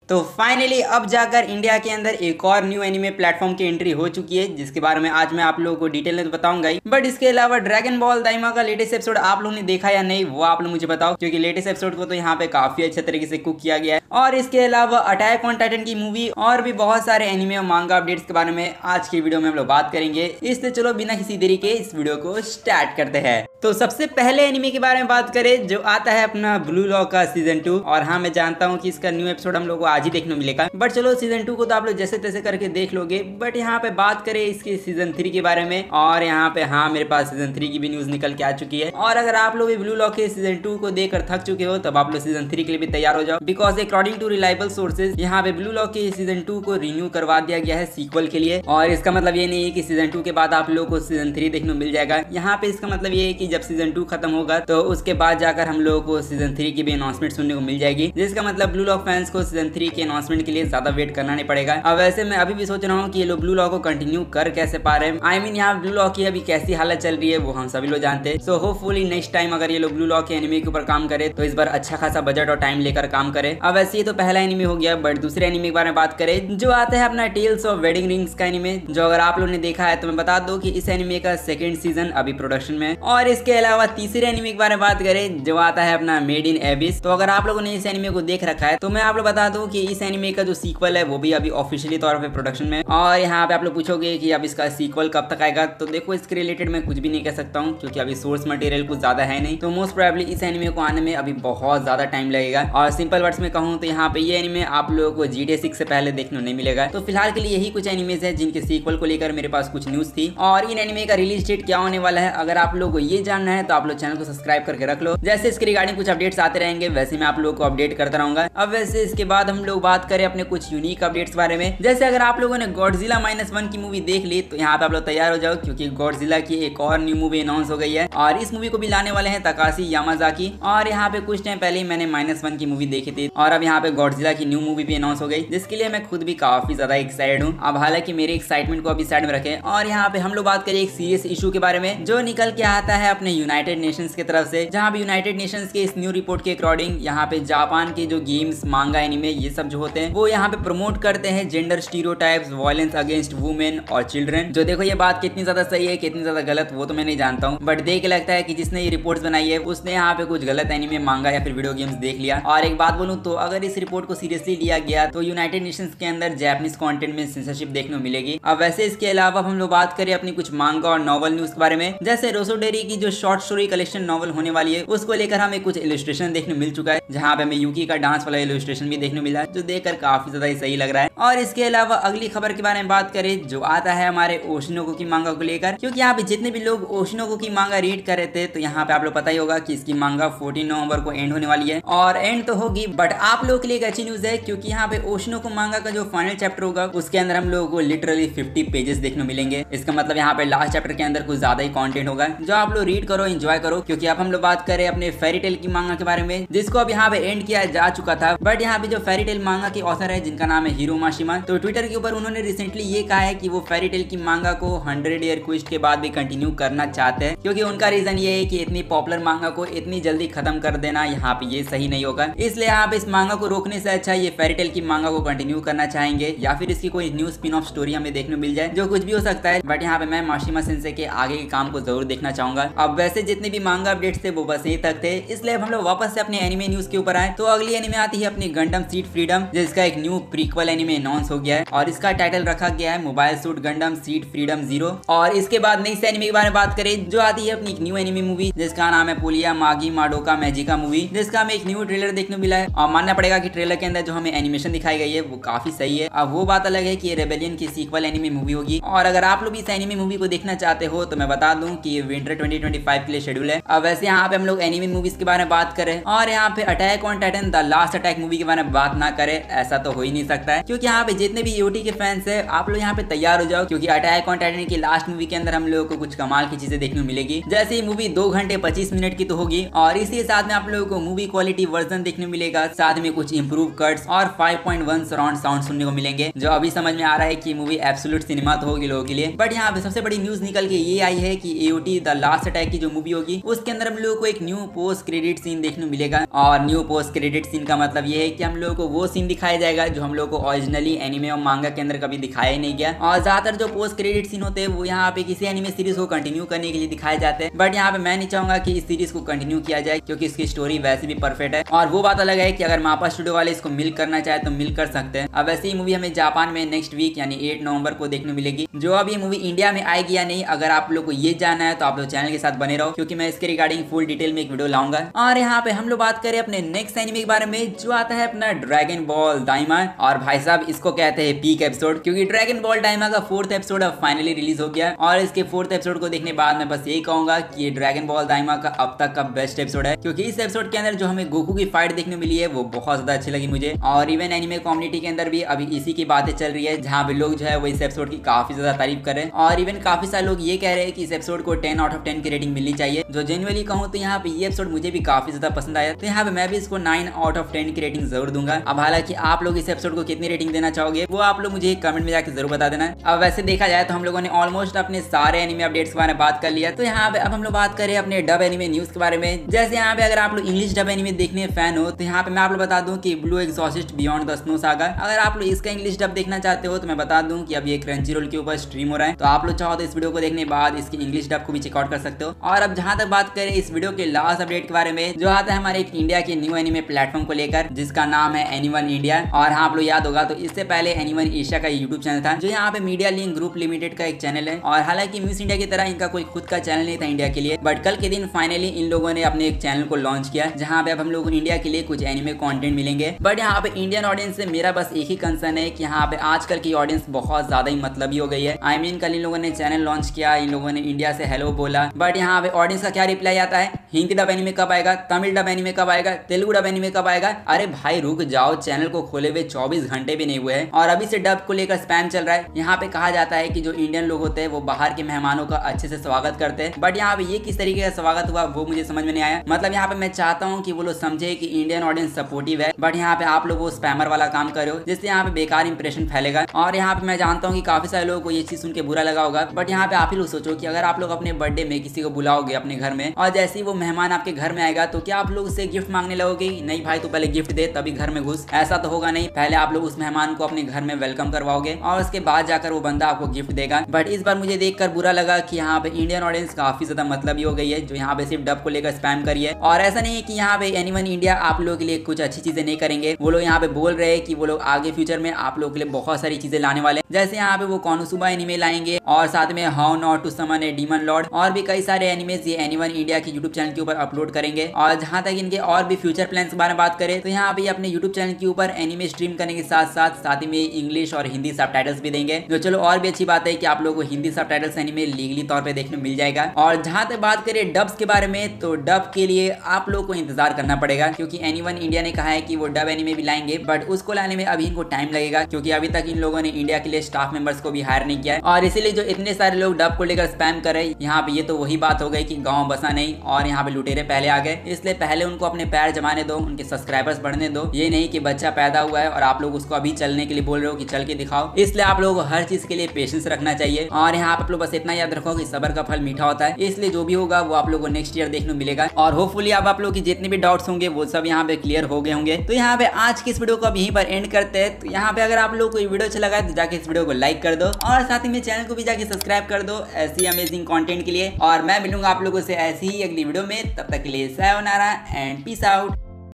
तो फाइनली अब जाकर इंडिया के अंदर एक और न्यू एनिमे प्लेटफॉर्म की एंट्री हो चुकी है, जिसके बारे में आज मैं आप लोगों को डिटेल में तो बताऊंगा ही। बट इसके अलावा ड्रैगन बॉल दाइमा का लेटेस्ट एपिसोड आप लोगों ने देखा या नहीं, वो आप लोग मुझे बताओ, क्योंकि लेटेस्ट एपिसोड को तो यहाँ पे काफी अच्छे तरीके से कुक किया गया है। और इसके अलावा अटैक ऑन टाइटन की मूवी और भी बहुत सारे एनिमे और मांगा अपडेट्स के बारे में आज की वीडियो में हम लोग बात करेंगे। इसलिए चलो बिना किसी देरी के इस वीडियो को स्टार्ट करते हैं। तो सबसे पहले एनिमे के बारे में बात करें जो आता है अपना ब्लू लॉक का सीजन 2। और हाँ, मैं जानता हूँ कि इसका न्यू एपिसोड हम लोग को आज ही देखने को मिलेगा, बट चलो सीजन 2 को तो आप लोग जैसे तैसे करके देख लोगे। बट यहाँ पे बात करें इसके सीजन 3 के बारे में, और यहाँ पे हाँ मेरे पास सीजन 3 की भी न्यूज निकल के आ चुकी है। और अगर आप लोग भी ब्लू लॉक के सीजन 2 को देखकर थक चुके हो, तब आप लोग सीजन 3 के लिए भी तैयार हो जाओ, because according to reliable sources यहाँ पे ब्लू लॉक के सीजन 2 को रिन्यू करवा दिया गया है सीक्वल के लिए। और इसका मतलब ये नहीं है कि सीजन 2 के बाद आप लोग को सीजन 3 देखने को मिल जाएगा। यहाँ पे इसका मतलब ये है कि जब सीजन 2 खत्म होगा तो उसके बाद जाकर हम लोगों को सीजन 3 की भी अनाउंसमेंट सुनने को मिल जाएगी, जिसका मतलब ब्लू लॉक फैंस को सीजन 3 के अनाउंसमेंट के लिए ज्यादा वेट करना नहीं पड़ेगा। अब वैसे मैं अभी भी सोच रहा हूँ कि ये लोग ब्लू लॉक को कंटिन्यू कर कैसे पा रहे हैं। आई मीन यहाँ ब्लू लॉक की अभी कैसी हालत चल रही है वो हम सभी लोग जानते हैं। सो होपफुली नेक्स्ट टाइम अगर ये लोग ब्लू लॉक के एनिमे के ऊपर काम करे तो इस बार अच्छा खासा बजट और टाइम लेकर काम करे। अब वैसे ये तो पहला एनिमे हो गया, बट दूसरे एनिमे के बारे में बात करें जो आता है अपना टेल्स ऑफ वेडिंग रिंग्स का एनिमे, जो अगर आप लोगों ने देखा है तो मैं बता दूं कि इस एनिमे का सेकंड सीजन अभी प्रोडक्शन में है। और इसके अलावा तीसरे एनिमे के बारे में बात करें जो आता है अपना मेड इन एबिस, तो अगर आप लोगों ने इस एनिमे को देख रखा है तो मैं आप लोग बता दूं कि इस एनिमे का जो सीक्वल है वो भी अभी ऑफिशियली तौर पे प्रोडक्शन में। और यहाँ पे आप लोग पूछोगे कि अब इसका सीक्वल कब तक आएगा, तो देखो इसके रिलेटेड मैं कुछ भी नहीं कह सकता हूँ, क्योंकि अभी सोर्स मटेरियल कुछ ज्यादा है नहीं। तो मोस्ट प्रोबेबली इस एनिमे को आने में अभी बहुत ज्यादा टाइम लगेगा। और सिंपल वर्ड्स में कहूँ तो यहाँ पे ये एनिमे आप लोगों को GTA 6 से पहले देखने नहीं मिलेगा। तो फिलहाल के लिए यही कुछ एनिमेज है जिनके सीक्वल को लेकर मेरे पास कुछ न्यूज थी। और इन एनिमे का रिलीज डेट क्या होने वाला है अगर आप लोगों को ये जानना है तो आप लोग चैनल को सब्सक्राइब करके रख लो। जैसे इसके रिगार्डिंग कुछ अपडेट्स आते रहेंगे वैसे मैं आप लोगों को अपडेट करता रहूंगा। अब वैसे इसके बाद हम लोग बात करें अपने कुछ यूनिक अपडेट्स बारे में। जैसे अगर आप लोगों ने गॉडजिला -1 की मूवी देख ली तो यहाँ पे आप लोग तैयार हो जाओ, क्योंकि गॉडजिला की एक और न्यू मूवी अनाउंस हो गई है। और इस मूवी को भी लाने वाले हैं तकाशी यामाजाकी। और यहाँ पे कुछ टाइम पहले मैंने -1 की मूवी देखी थी, और अब यहाँ पे गॉडजिला की न्यू मूवी भी अनाउंस हो गई, जिसके लिए मैं खुद भी काफी ज्यादा एक्साइटेड हूँ। अब हालांकि मेरे एक्साइटमेंट को अभी साइड में रखें, और यहाँ पे हम लोग बात करें एक सीरियस इशू के बारे में जो निकल के आता है अपने यूनाइटेड नेशंस की तरफ से। जहाँ पे यूनाइटेड नेशंस के इस न्यू रिपोर्ट के अकॉर्डिंग यहाँ पे जापान के जो गेम्स, मांगा, एनिमे ये सब जो होते हैं वो यहाँ पे प्रमोट करते हैं gender stereotypes, violence against women और चिल्ड्रन। जो देखो ये बात कितनी ज्यादा सही है कितनी ज्यादा गलत वो तो मैं नहीं जानता हूँ, बट देख के लगता है कि जिसने ये रिपोर्ट्स बनाई है उसने यहाँ पे कुछ गलत एनिमे, मांगा या फिर वीडियो गेम्स देख लिया। और एक बात बोलूँ तो अगर इस रिपोर्ट को सीरियसली लिया गया तो यूनाइटेड नेशंस के अंदर जापानीज कंटेंट में सेंसरशिप देखने को मिलेगी। अब वैसे इसके अलावा हम लोग बात करें अपनी कुछ मांगा और नॉवल न्यूज के बारे में। जैसे रोसोडेरी की जो शॉर्ट स्टोरी कलेक्शन नॉवल होने वाली है उसको लेकर हमें कुछ इलस्ट्रेशन देखने को मिल चुका है, जहाँ पे हमें यूकी का डांस वाला इलस्ट्रेशन भी देखने को मिला है, जो देखकर काफी ज्यादा सही लग रहा है। और इसके अलावा अगली खबर के बारे में बात करें जो आता है हमारे ओशिनोको की मांगा को लेकर, क्योंकि यहाँ पे जितने भी लोग ओशिनोको की मांगा रीड कर रहे थे तो यहाँ पे आप लोग पता ही होगा कि इसकी मांगा 14 नवंबर को एंड होने वाली है। और एंड तो होगी, बट आप लोगों के लिए एक अच्छी न्यूज है, क्योंकि यहाँ पे ओशिनोको मांगा का जो फाइनल चैप्टर होगा उसके अंदर हम लोगों को लिटरली 50 पेजेस देखने को मिलेंगे। इसका मतलब यहाँ पे लास्ट चैप्टर के अंदर कुछ ज्यादा ही कंटेंट होगा जो आप लोग रीड करो, एंजॉय करो। क्योंकि अब हम लोग बात करें अपने फेरी टेल की मांगा के बारे में, जिसको अब यहाँ पे एंड किया जा चुका था। बट यहाँ पे जो फेरी टेल मांगा के ऑथर है जिनका नाम है हीरो माशिमा, तो ट्विटर के ऊपर उन्होंने रिसेंटली ये कहा है कि वो फेरी टेल की मांगा को 100 ईयर क्वेस्ट के बाद भी कंटिन्यू करना चाहते हैं, क्योंकि उनका रीजन ये है कि इतनी पॉपुलर मांगा को इतनी जल्दी खत्म कर देना यहाँ पे ये सही नहीं होगा। इसलिए यहाँ पे इस मांगा को रोकने से अच्छा ये फेरी टेल की मांगा को कंटिन्यू करना चाहेंगे, या फिर इसकी कोई न्यू स्पिन ऑफ स्टोरी हमें देखने को मिल जाए, जो कुछ भी हो सकता है। बट यहाँ पे मैं माशिमा सेंसे के आगे के काम को जरूर देखना चाहूंगा। अब वैसे जितने भी मांगा अपडेट्स थे वो बस यही तक थे, इसलिए हम लोग वापस से अपने एनिमे न्यूज के ऊपर आए। तो अगली एनिमे आती है अपनी गंडम सीड फ्रीडम, जिसका एक न्यू प्रीक्वल एनिमे अनाउंस हो गया है, और इसका टाइटल रखा गया है Mobile Suit Gundam Seed Freedom 0। और इसके बाद नेक्स्ट एनिमे के बारे में बात करें जो आती है अपनी एक न्यू एनिमे मूवी जिसका नाम है पोलिया मागी माडोका मैजिका मूवी, जिसका हमें एक न्यू ट्रेलर देखने को मिला है। और मानना पड़ेगा कि ट्रेलर के अंदर जो हमें एनिमेशन दिखाई गई है वो काफी सही है। अब वो बात अलग है कि ये रेबेलियन की सीक्वल एनिमे मूवी होगी। और अगर आप लोग इस एनिमे मूवी को देखना चाहते हो तो मैं बता दूं कि ये विंटर 2025 के लिए शेड्यूल है। अब वैसे यहाँ पे हम लोग एनिमे मूवीज के बारे में बात करें और यहाँ पे Attack on Titan the Last Attack movie के बारे में बात ना करें, ऐसा तो हो ही नहीं सकता है। क्योंकि यहाँ पे जितने भी यूटी के फैंस है आप लोग यहाँ पे तैयार हो जाओ, क्योंकि अटैक ऑन टाइटन की लास्ट मूवी के अंदर हम लोगों को कुछ कमाल की चीजें देखने को मिलेगी। जैसे ही मूवी 2 घंटे 25 मिनट की तो होगी, और इसी साथ में आप लोगों को मूवी क्वालिटी वर्जन देखने को मिलेगा, साथ में कुछ इंप्रूव कट्स और 5.1 सराउंड साउंड सुनने को मिलेंगे, जो अभी समझ में आ रहा है कि मूवी एब्सोल्यूट सिनेमा तो होगी लोगों के लिए। बट यहाँ पे सबसे बड़ी न्यूज निकल के ये आई है कि AOT द लास्ट है कि जो मूवी होगी उसके अंदर हम लोगों को एक न्यू पोस्ट क्रेडिट सीन देखने को मिलेगा। और न्यू पोस्ट क्रेडिट सीन का मतलब ये है कि हम लोगों को वो सीन दिखाया जाएगा जो हम लोगों को ओरिजिनली एनिमे और मांगा के अंदर कभी दिखाया ही नहीं गया। और ज्यादातर जो पोस्ट क्रेडिट सीन होते हैं वो यहाँ पे किसी एनिमे सीरीज को कंटिन्यू करने के लिए दिखाए जाते हैं, बट यहाँ पे मैं नहीं चाहूंगा कि इस सीरीज को कंटिन्यू किया जाए क्योंकि इसकी स्टोरी वैसे भी परफेक्ट है। और वो बात अलग है कि अगर मापा स्टूडियो वाले इसको मिल करना चाहे तो मिल कर सकते हैं। अब वैसे ही मूवी हमें जापान में नेक्स्ट वीक यानी 8 नवंबर को देखने मिलेगी। जो अब ये मूवी इंडिया में आएगी या नहीं, अगर आप लोग को ये जानना है तो आप लोग चैनल के साथ बने रहो क्योंकि मैं इसके रिगार्डिंग फुल डिटेल में एक वीडियो लाऊंगा। और यहाँ पे हम लोग बात करें अपने नेक्स्ट एनिमे के बारे में जो आता है अपना ड्रैगन बॉल दाइमा। और भाई साहब इसको कहते हैं पीक एपिसोड क्योंकि ड्रैगन बॉल दाइमा का 4th एपिसोड अब फाइनली रिलीज हो गया। और इसके 4th एपिसोड को देखने बाद मैं बस यही कहूंगा कि ये ड्रैगन बॉल दाइमा का अब तक का बेस्ट एपिसोड है क्योंकि इस एपिसोड के अंदर जो हमें गोकू की फाइट देखने मिली है वो बहुत ज्यादा अच्छी लगी मुझे। और इवन एनिमे कम्युनिटी के अंदर भी अभी इसी की बातें चल रही है जहाँ पे लोग जो है वो इस एपिसोड की काफी ज्यादा तारीफ कर रहे हैं। और इवन काफी सारे लोग ये कह रहे हैं कि इस एपिसोड को 10 आउट ऑफ 10 की रेटिंग मिलनी चाहिए। जो जेन्युइनली कहूँ तो यहाँ पे ये एपिसोड मुझे भी काफी ज्यादा पसंद आया, तो यहाँ पे मैं भी इसको 9 आउट ऑफ 10 की रेटिंग जरूर दूंगा। अब हालांकि आप लोग इस एपिसोड को कितनी रेटिंग देना चाहोगे वो आप लोग मुझे कमेंट में जाकर जरूर बता देना। अब वैसे देखा जाए तो हम लोगों ने ऑलमोस्ट अपने सारे एनिमे अपडेट्स के बारे में बात कर लिया, तो यहाँ पे अब हम लोग बात करें अपने डब एनिमे न्यूज के बारे में। जैसे यहाँ पे अगर आप लोग इंग्लिश डब एनिमे देखने फैन हो तो यहाँ पे मैं आप लोग बता दूं कि Blue Exorcist Beyond the Snow Saga, अगर आप लोग इसका इंग्लिश डब देखना चाहते हो तो मैं बता दूं कि अभी एक क्रंचीरोल के ऊपर स्ट्रीम हो रहा है, तो आप लोग चाहो तो इस वीडियो को देखने के बाद इसकी इंग्लिश डब को भी चेकआउट कर सकते हो। और अब जहां तक बात करें इस वीडियो के लास्ट अपडेट के बारे में जो आता है हमारे एक इंडिया के न्यू एनिमे प्लेटफॉर्म को लेकर जिसका नाम है एनीवन इंडिया। और हाँ आप लोग याद होगा तो इससे पहले एनीवन एशिया का यूट्यूब चैनल था जो यहाँ पे मीडिया लिंक ग्रुप लिमिटेड का एक चैनल है। और हालांकि मिस इंडिया की तरह इनका कोई खुद का चैनल नहीं था इंडिया के लिए, बट कल के दिन फाइनली इन लोगों ने अपने एक चैनल को लॉन्च किया जहाँ पे अब हम लोग इंडिया के लिए कुछ एनिमे कंटेंट मिलेंगे। बट यहाँ पे इंडियन ऑडियंस से मेरा बस एक ही कंसर्न है कि यहाँ पे आजकल की ऑडियंस बहुत ज्यादा ही मतलबी हो गई है। आई मीन कल इन लोगों ने चैनल लॉन्च किया, इन लोगों ने इंडिया से हेलो बोला, बट यहाँ पे ऑडियंस का क्या रिप्लाई आता है, हिंदी डब एनिमे कब आएगा, तमिल डब एनिमे कब आएगा, तेलुगु डब एनिमे कब आएगा। अरे भाई रुक जाओ, चैनल को खोले हुए 24 घंटे भी नहीं हुए हैं और अभी से डब को लेकर स्पैम चल रहा है। यहाँ पे कहा जाता है कि जो इंडियन लोग होते हैं वो बाहर के मेहमानों का अच्छे से स्वागत करते हैं, बट यहाँ पे ये किस तरीके का स्वागत हुआ वो मुझे समझ में नहीं आया। मतलब यहाँ पे मैं चाहता हूँ कि वो लोग समझे कि इंडियन ऑडियंस सपोर्टिव है, बट यहाँ पे आप लोग वो स्पैमर वाला काम कर रहे हो जिससे यहाँ पे बेकार इंप्रेशन फैलेगा। और यहाँ पे मैं जानता हूँ कि काफी सारे लोगों को ये चीज सुन के बुरा लगा होगा, बट यहाँ पे आप ही लोग सोचो कि अगर आप लोग अपने बर्थडे में किसी को बुलाओगे अपने घर में और जैसे ही वो मेहमान आपके घर में आएगा तो क्या आप लोग उससे गिफ्ट मांगने लगोगे? नहीं भाई, तो पहले गिफ्ट दे तभी घर में घुस, ऐसा तो होगा नहीं। पहले आप लोग उस मेहमान को अपने घर में वेलकम करवाओगे और उसके बाद जाकर वो बंदा आपको गिफ्ट देगा। बट इस बार मुझे देखकर बुरा लगा कि यहाँ पे इंडियन ऑडियंस काफी ज्यादा मतलबी हो गई है जो यहाँ पे सिर्फ डब को लेकर स्पैम करी है। और ऐसा नहीं है कि यहाँ पे एनीवन इंडिया आप लोगों के लिए कुछ अच्छी चीजें नहीं करेंगे, वो लोग यहाँ पे बोल रहे हैं कि वो लोग आगे फ्यूचर में आप लोगों के लिए बहुत सारी चीजें लाने वाले, जैसे यहाँ पे वो कोनोसुबा एनिमे लाएंगे और साथ में How Not to Summon a Demon Lord और भी कई सारे एनिमेज ये एनीवन इंडिया के यूट्यूब चैनल के ऊपर अपलोड करेंगे। और जहां तक इनके और भी फ्यूचर प्लान्स के बारे में बात करें तो यहाँ पे अपने यूट्यूब चैनल के ऊपर एनिमे स्ट्रीम करने के साथ ही में इंग्लिश और हिंदी सबटाइटल्स भी देंगे, जो चलो और भी अच्छी बात है कि आप लोगों को हिंदी सबटाइटल्स एनिमे लीगली तौर पे देखने मिल जाएगा। और जहां तक बात करें डब्स के बारे में तो डब के लिए आप लोगों को इंतजार करना पड़ेगा क्योंकि एनीवन इंडिया ने कहा है कि वो डब एनिमे भी लाएंगे, बट उसको लाने में अभी इनको टाइम लगेगा क्योंकि अभी तक इन लोगों ने इंडिया के लिए स्टाफ मेंबर्स को भी हायर नहीं किया है। और इसीलिए जो इतने सारे लोग डब को लेकर स्पैम कर रहे हैं यहाँ पे, ये तो वही बात हो गई कि गाँव बसा नहीं और यहाँ पे लुटेरे पहले आ गए, इसलिए पहले उनको अपने पैर जमाने दो, उनके सब्सक्राइबर्स बढ़ने दो। ये नहीं कि बच्चा पैदा हुआ है और आप लोग उसको अभी चलने के लिए बोल रहे हो कि चल के दिखाओ। इसलिए आप लोगों को हर चीज के लिए पेशेंस रखना चाहिए। और यहाँ पे आप लोग बस इतना याद रखो कि सब्र का फल मीठा होता है, इसलिए जो भी होगा वो आप लोगों को नेक्स्ट ईयर देखने को मिलेगा। और होपफुली अब आप लोग की जितने भी डाउट्स होंगे वो सब यहाँ पे क्लियर हो गए होंगे। तो यहाँ पे आज की इस वीडियो को अब यहीं पर एंड करते हैं। तो यहाँ पे अगर आप लोग को वीडियो अच्छा लगा तो जाके इस वीडियो को लाइक कर दो और साथ ही में चैनल को भी जाके सब्सक्राइब कर दो ऐसी अमेजिंग कंटेंट के लिए। और मैं मिलूंगा आप लोगों से ऐसी ही अगली वीडियो में, तब तक के लिए सायोनारा एंड पीस आउट।